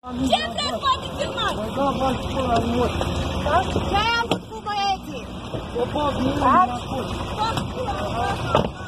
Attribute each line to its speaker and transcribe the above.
Speaker 1: Ce vreți, poate filmați?
Speaker 2: Păi da, v-aș spune la mult.
Speaker 1: Ce ai avut cu băieții?
Speaker 2: O bag, nu mi-a spus.